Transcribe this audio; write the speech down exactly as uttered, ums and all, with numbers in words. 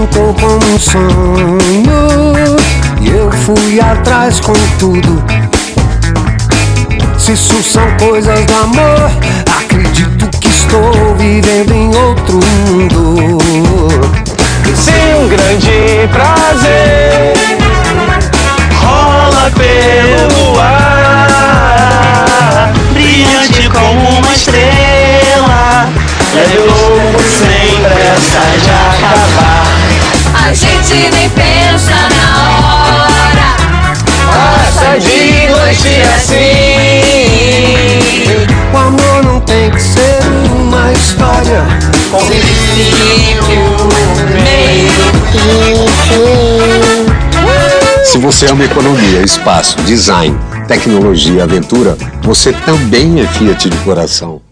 pintou como um sonho e eu fui atrás com tudo. Se isso são coisas do amor, acredito que estou vivendo em outro mundo. Se um grande prazer rola pelo ar, brilhante como uma estrela, leve louco sem pressa de acabar. A gente nem pensa na hora, passa de noite assim. O amor não tem que ser uma história com princípio, meio e fim. Se você ama economia, espaço, design, tecnologia e aventura, você também é Fiat de coração.